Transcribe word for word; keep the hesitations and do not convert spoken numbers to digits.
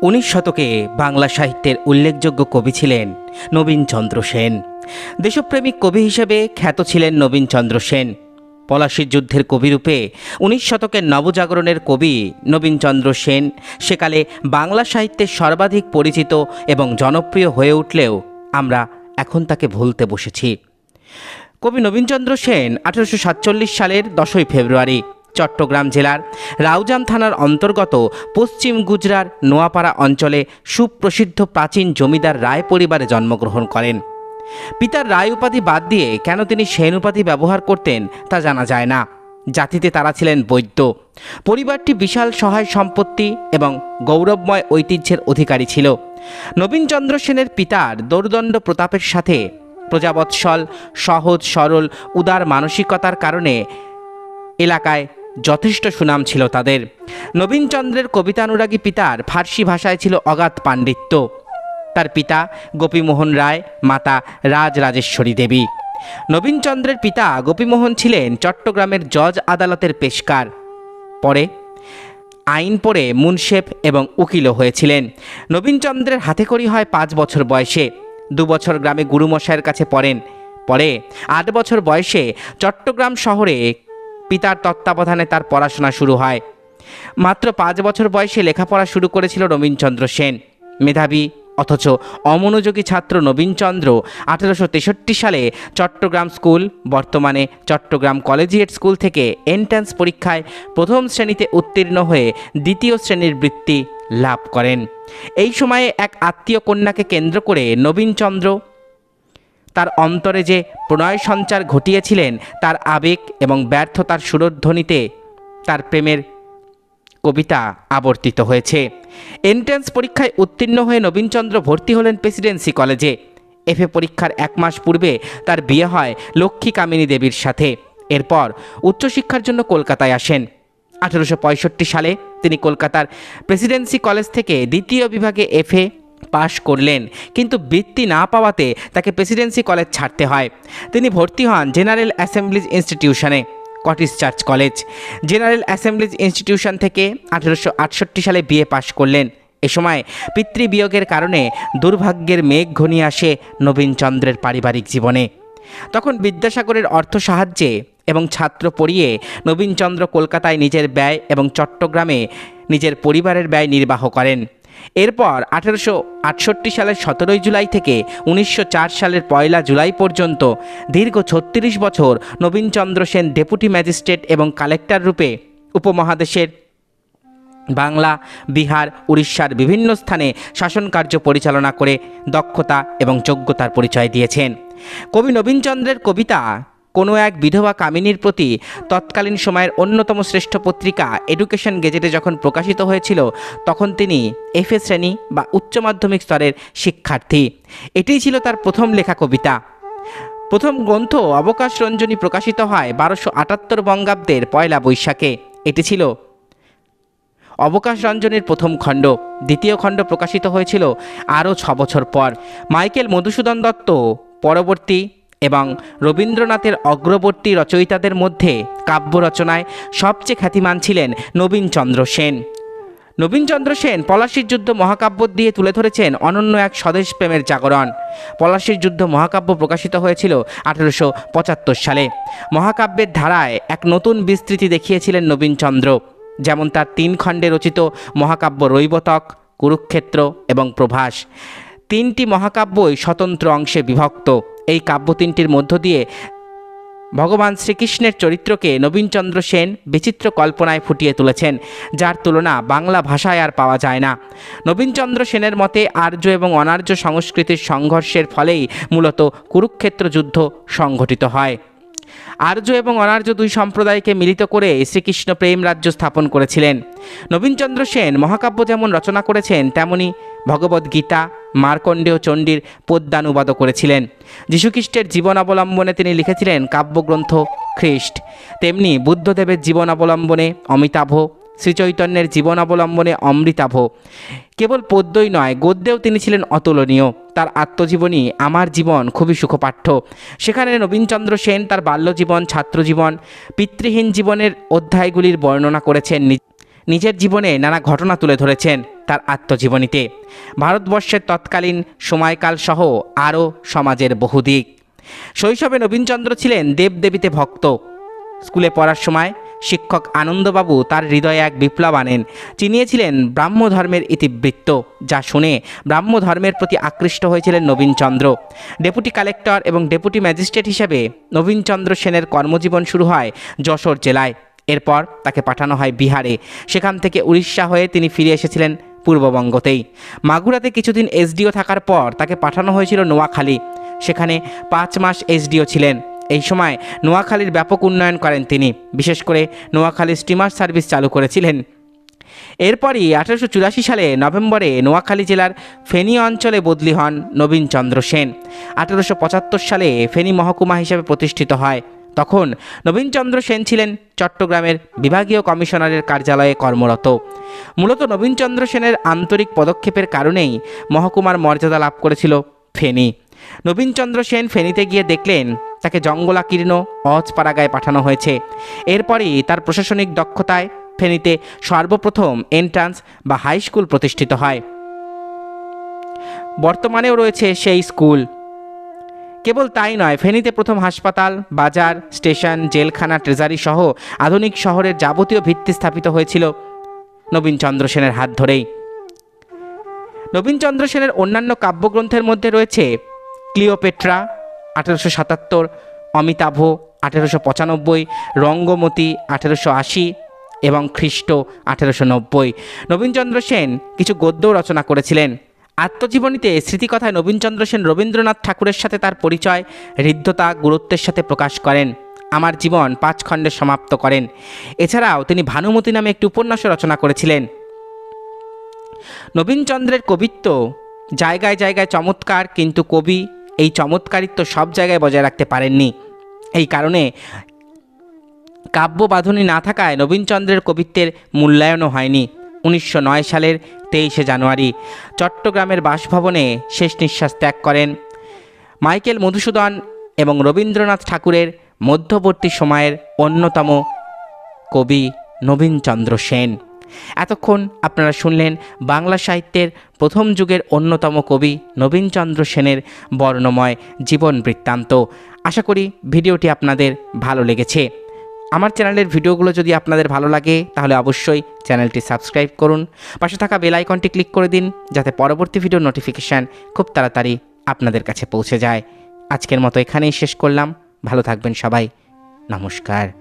উনিশ শতকে বাংলা সাহিত্যের উল্লেখযোগ্য কবি ছিলেন নবীনচন্দ্র সেন। দেশপ্রেমিক কবি হিসেবে খ্যাত ছিলেন নবীনচন্দ্র সেন। পলাশীর যুদ্ধের কবিরূপে উনিশ শতকের নবজাগরণের কবি নবীনচন্দ্র সেন সেকালে বাংলা সাহিত্যের সর্বাধিক পরিচিত এবং জনপ্রিয় হয়ে উঠলেও আমরা এখন তাকে ভুলতে বসেছি। কবি নবীনচন্দ্র সেন আঠেরোশো সাতচল্লিশ সালের দশই ফেব্রুয়ারি চট্টগ্রাম জেলার রাউজান থানার অন্তর্গত পশ্চিম গুজরার নোয়াপাড়া অঞ্চলে সুপ্রসিদ্ধ প্রাচীন জমিদার রায় পরিবারে জন্মগ্রহণ করেন। পিতার রায় উপাধি বাদ দিয়ে কেন তিনি সেন উপাধি ব্যবহার করতেন তা জানা যায় না। জাতিতে তারা ছিলেন বৈদ্য। পরিবারটি বিশাল সহায় সম্পত্তি এবং গৌরবময় ঐতিহ্যের অধিকারী ছিল। নবীনচন্দ্র সেনের পিতার দৌর্দণ্ড প্রতাপের সাথে প্রজাবৎসল, সহজ সরল, উদার মানসিকতার কারণে এলাকায় যথেষ্ট সুনাম ছিল তাদের। নবীনচন্দ্রের কবিতানুরাগী পিতার ফার্সি ভাষায় ছিল অগাধ পাণ্ডিত্য। তার পিতা গোপীমোহন রায়, মাতা রাজরাজেশ্বরী দেবী। নবীনচন্দ্রের পিতা গোপীমোহন ছিলেন চট্টগ্রামের জজ আদালতের পেশকার। পরে আইন পড়ে মুনশেফ এবং উকিলও হয়েছিলেন। নবীনচন্দ্রের হাতেখড়ি হয় পাঁচ বছর বয়সে। দু বছর গ্রামে গুরুমশাইয়ের কাছে পড়েন। পরে আট বছর বয়সে চট্টগ্রাম শহরে পিতার তত্ত্বাবধানে তার পড়াশোনা শুরু হয়। মাত্র পাঁচ বছর বয়সে লেখাপড়া শুরু করেছিল নবীনচন্দ্র সেন। মেধাবী অথচ অমনোযোগী ছাত্র নবীনচন্দ্র আঠেরোশো তেষট্টি সালে চট্টগ্রাম স্কুল, বর্তমানে চট্টগ্রাম কলেজিয়েট স্কুল থেকে এন্ট্রান্স পরীক্ষায় প্রথম শ্রেণীতে উত্তীর্ণ হয়ে দ্বিতীয় শ্রেণীর বৃত্তি লাভ করেন। এই সময়ে এক আত্মীয় কন্যাকে কেন্দ্র করে নবীনচন্দ্র তার অন্তরে যে প্রণয় সঞ্চার ঘটিয়েছিলেন তার আবেগ এবং ব্যর্থতার সুরধ্বনিতে তার প্রেমের কবিতা আবর্তিত হয়েছে। এন্ট্রান্স পরীক্ষায় উত্তীর্ণ হয়ে নবীনচন্দ্র ভর্তি হলেন প্রেসিডেন্সি কলেজে। এফএ পরীক্ষার এক মাস পূর্বে তার বিয়ে হয় লক্ষ্মী কামিনী দেবীর সাথে। এরপর উচ্চশিক্ষার জন্য কলকাতায় আসেন। আঠেরোশো পঁয়ষট্টি সালে তিনি কলকাতার প্রেসিডেন্সি কলেজ থেকে দ্বিতীয় বিভাগে এফএ পাশ করলেন, কিন্তু বৃত্তি না পাওয়াতে তাকে প্রেসিডেন্সি কলেজ ছাড়তে হয়। তিনি ভর্তি হন জেনারেল অ্যাসেম্বলিজ ইনস্টিটিউশনে, Scottish church college. General assemblies institution থেকে আঠেরোশো আটষট্টি সালে বিএ পাশ করলেন। এ সময় পিতৃবিয়োগের কারণে দুর্ভাগ্যের মেঘ ঘনিয়ে আসে নবীনচন্দ্রের পারিবারিক জীবনে। তখন বিদ্যাসাগরের অর্থ সাহায্যে এবং ছাত্র পড়িয়ে নবীনচন্দ্র কলকাতায় নিজের ব্যয় এবং চট্টগ্রামে নিজের পরিবারের ব্যয় নির্বাহ করেন। এরপর আঠেরোশো আটষট্টি সালের সতেরোই জুলাই থেকে উনিশশো চার সালের পয়লা জুলাই পর্যন্ত দীর্ঘ ছত্রিশ বছর নবীনচন্দ্র সেন ডেপুটি ম্যাজিস্ট্রেট এবং কালেক্টর রূপে উপমহাদেশের বাংলা, বিহার, উড়িষ্যার বিভিন্ন স্থানে শাসনকার্য পরিচালনা করে দক্ষতা এবং যোগ্যতার পরিচয় দিয়েছেন। কবি নবীনচন্দ্রের কবিতা কোনো এক বিধবা কামিনীর প্রতি তৎকালীন সময়ের অন্যতম শ্রেষ্ঠ পত্রিকা এডুকেশন গেজেটে যখন প্রকাশিত হয়েছিল তখন তিনি এফএ শ্রেণী বা উচ্চ মাধ্যমিক স্তরের শিক্ষার্থী। এটিই ছিল তার প্রথম লেখা কবিতা। প্রথম গ্রন্থ অবকাশ রঞ্জনী প্রকাশিত হয় বারোশো আটাত্তর বঙ্গাব্দের পয়লা বৈশাখে। এটি ছিল অবকাশ রঞ্জনীর প্রথম খণ্ড। দ্বিতীয় খণ্ড প্রকাশিত হয়েছিল আরও ছ বছর পর। মাইকেল মধুসূদন দত্ত পরবর্তী এবং রবীন্দ্রনাথের অগ্রবর্তী রচয়িতাদের মধ্যে কাব্য রচনায় সবচেয়ে খ্যাতিমান ছিলেন নবীনচন্দ্র সেন। নবীনচন্দ্র সেন পলাশীর যুদ্ধ মহাকাব্য দিয়ে তুলে ধরেছেন অনন্য এক স্বদেশ প্রেমের জাগরণ। পলাশীর যুদ্ধ মহাকাব্য প্রকাশিত হয়েছিল আঠেরোশো পঁচাত্তর সালে। মহাকাব্যের ধারায় এক নতুন বিস্তৃতি দেখিয়েছিলেন নবীনচন্দ্র। যেমন তার তিন খণ্ডে রচিত মহাকাব্য রৈবতক, কুরুক্ষেত্র এবং প্রভাস। তিনটি মহাকাব্যই স্বতন্ত্র অংশে বিভক্ত। এই কাব্য তিনটির মধ্য দিয়ে ভগবান শ্রীকৃষ্ণের চরিত্রকে নবীনচন্দ্র সেন বিচিত্র কল্পনায় ফুটিয়ে তুলেছেন, যার তুলনা বাংলা ভাষায় আর পাওয়া যায় না। নবীনচন্দ্র সেনের মতে আর্য এবং অনার্য সংস্কৃতির সংঘর্ষের ফলেই মূলত কুরুক্ষেত্র যুদ্ধ সংঘটিত হয়। আর্য এবং অনার্য দুই সম্প্রদায়কে মিলিত করে শ্রীকৃষ্ণ প্রেম রাজ্য স্থাপন করেছিলেন। নবীনচন্দ্র সেন মহাকাব্য যেমন রচনা করেছেন তেমনি ভগবদ্গীতা, মার্কণ্ডেয় চণ্ডীর পদ্যানুবাদও করেছিলেন। যীশুখ্রিস্টের জীবন অবলম্বনে তিনি লিখেছিলেন কাব্যগ্রন্থ খ্রিস্ট। তেমনি বুদ্ধদেবের জীবন অবলম্বনে অমিতাভ, শ্রীচৈতন্যের জীবন অবলম্বনে অমৃতাভ। কেবল পদ্যই নয়, গদ্যেও তিনি ছিলেন অতুলনীয়। তার আত্মজীবনী আমার জীবন খুবই সুখপাঠ্য। সেখানে নবীনচন্দ্র সেন তার বাল্যজীবন, ছাত্রজীবন, পিতৃহীন জীবনের অধ্যায়গুলির বর্ণনা করেছেন। নিজের জীবনে নানা ঘটনা তুলে ধরেছেন তার আত্মজীবনীতে, ভারতবর্ষের তৎকালীন সময়কাল সহ আরও সমাজের বহু দিক। শৈশবে নবীনচন্দ্র ছিলেন দেবদেবীতে ভক্ত। স্কুলে পড়ার সময় শিক্ষক আনন্দবাবু তার হৃদয়ে এক বিপ্লব আনেন। চিনিয়েছিলেন ব্রাহ্ম ধর্মের ইতিবৃত্ত, যা শুনে ব্রাহ্ম ধর্মের প্রতি আকৃষ্ট হয়েছিলেন নবীনচন্দ্র। ডেপুটি কালেক্টর এবং ডেপুটি ম্যাজিস্ট্রেট হিসেবে নবীনচন্দ্র সেনের কর্মজীবন শুরু হয় যশোর জেলায়। এরপর তাকে পাঠানো হয় বিহারে। সেখান থেকে উড়িষ্যা হয়ে তিনি ফিরে এসেছিলেন পূর্ববঙ্গতেই। মাগুরাতে কিছুদিন এসডিও থাকার পর তাকে পাঠানো হয়েছিল নোয়াখালী। সেখানে পাঁচ মাস এসডিও ছিলেন। এই সময় নোয়াখালীর ব্যাপক উন্নয়ন করেন তিনি, বিশেষ করে নোয়াখালী স্টিমার সার্ভিস চালু করেছিলেন। এরপরই আঠারোশো চুরাশি সালে নভেম্বরে নোয়াখালী জেলার ফেনী অঞ্চলে বদলি হন নবীনচন্দ্র সেন। আঠারোশো পঁচাত্তর সালে ফেনী মহকুমা হিসেবে প্রতিষ্ঠিত হয়। তখন নবীনচন্দ্র সেন ছিলেন চট্টগ্রামের বিভাগীয় কমিশনারের কার্যালয়ে কর্মরত। মূলত নবীনচন্দ্র সেনের আন্তরিক পদক্ষেপের কারণেই মহকুমার মর্যাদা লাভ করেছিল ফেনী। নবীনচন্দ্র সেন ফেনীতে গিয়ে দেখলেন তাকে জঙ্গলাকীর্ণ অজপাড়াগায় পাঠানো হয়েছে। এরপরই তার প্রশাসনিক দক্ষতায় ফেনীতে সর্বপ্রথম এন্ট্রান্স বা হাই স্কুল প্রতিষ্ঠিত হয়। বর্তমানেও রয়েছে সেই স্কুল। কেবল তাই নয়, ফেনীতে প্রথম হাসপাতাল, বাজার, স্টেশন, জেলখানা, ট্রেজারি সহ আধুনিক শহরের যাবতীয় ভিত্তি স্থাপিত হয়েছিল নবীনচন্দ্র সেনের হাত ধরেই। নবীনচন্দ্র সেনের অন্যান্য কাব্যগ্রন্থের মধ্যে রয়েছে ক্লিওপেট্রা আঠেরোশো সাতাত্তর, অমিতাভ আঠেরোশো পঁচানব্বই, রঙ্গমতী আঠেরোশো আশি এবং খ্রিস্ট আঠেরোশো নব্বই। নবীনচন্দ্র সেন কিছু গদ্যও রচনা করেছিলেন। আত্মজীবনীতে স্মৃতিকথায় নবীনচন্দ্র সেন রবীন্দ্রনাথ ঠাকুরের সাথে তার পরিচয় হৃদ্যতা গুরুত্বের সাথে প্রকাশ করেন। আমার জীবন পাঁচ খণ্ডে সমাপ্ত করেন। এছাড়াও তিনি ভানুমতী নামে একটি উপন্যাস রচনা করেছিলেন। নবীনচন্দ্রের কবিত্ব জায়গায় জায়গায় চমৎকার, কিন্তু কবি এই চমৎকারিত্ব সব জায়গায় বজায় রাখতে পারেননি। এই কারণে কাব্য বাঁধনি না থাকায় নবীনচন্দ্রের কবিত্বের মূল্যায়নও হয়নি। উনিশশো নয় সালের তেইশে জানুয়ারি চট্টগ্রামের বাসভবনে শেষ নিঃশ্বাস ত্যাগ করেন মাইকেল মধুসূদন এবং রবীন্দ্রনাথ ঠাকুরের মধ্যবর্তী সময়ের অন্যতম কবি নবীনচন্দ্র সেন। এতক্ষণ আপনারা শুনলেন বাংলা সাহিত্যের প্রথম যুগের অন্যতম কবি নবীনচন্দ্র সেনের বর্ণময় জীবন বৃত্তান্ত। আশা করি ভিডিওটি আপনাদের ভালো লেগেছে। আমার চ্যানেলের ভিডিওগুলো যদি আপনাদের ভালো লাগে তাহলে অবশ্যই চ্যানেলটি সাবস্ক্রাইব করুন, পাশে থাকা বেল আইকনটি ক্লিক করে দিন যাতে পরবর্তী ভিডিওর নোটিফিকেশান খুব তাড়াতাড়ি আপনাদের কাছে পৌঁছে যায়। আজকের মতো এখানেই শেষ করলাম। ভালো থাকবেন সবাই। নমস্কার।